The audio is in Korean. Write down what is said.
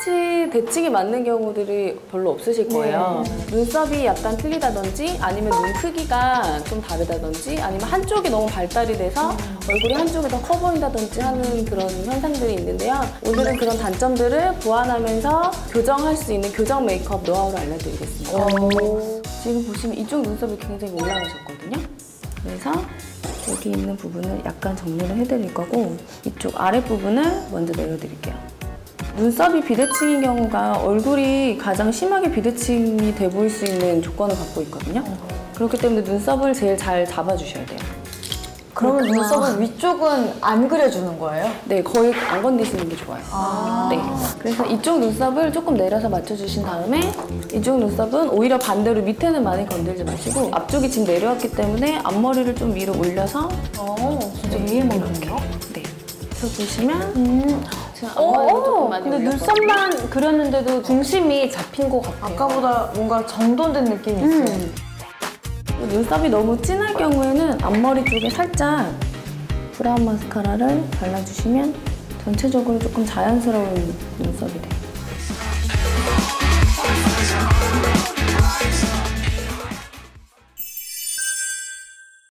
똑같이 대칭이 맞는 경우들이 별로 없으실 거예요. 눈썹이 약간 틀리다든지 아니면 눈 크기가 좀 다르다든지 아니면 한쪽이 너무 발달이 돼서 얼굴이 한쪽이 더 커 보인다든지 하는 그런 현상들이 있는데요. 오늘은 그런 단점들을 보완하면서 교정할 수 있는 교정 메이크업 노하우를 알려드리겠습니다. 지금 보시면 이쪽 눈썹이 굉장히 올라가셨거든요. 그래서 여기 있는 부분을 약간 정리를 해드릴 거고 이쪽 아랫부분을 먼저 내려드릴게요. 눈썹이 비대칭인 경우가 얼굴이 가장 심하게 비대칭이 돼 보일 수 있는 조건을 갖고 있거든요. 그렇기 때문에 눈썹을 제일 잘 잡아주셔야 돼요. 그러면 눈썹은 위쪽은 안 그려주는 거예요? 네, 거의 안 건드시는 게 좋아요. 네. 그래서 이쪽 눈썹을 조금 내려서 맞춰주신 다음에 이쪽 눈썹은 오히려 반대로 밑에는 많이 건들지 마시고 앞쪽이 지금 내려왔기 때문에 앞머리를 좀 위로 올려서 진짜 위에만 그려요? 네. 그래서 보시면 지금 앞머리를 조금 많이 근데 올렸거든요. 눈썹만 그렸는데도 중심이 잡힌 것 같아요. 아까보다 뭔가 정돈된 느낌이 있어요. 눈썹이 너무 진할 경우에는 앞머리 쪽에 살짝 브라운 마스카라를 발라주시면 전체적으로 조금 자연스러운 눈썹이 돼요.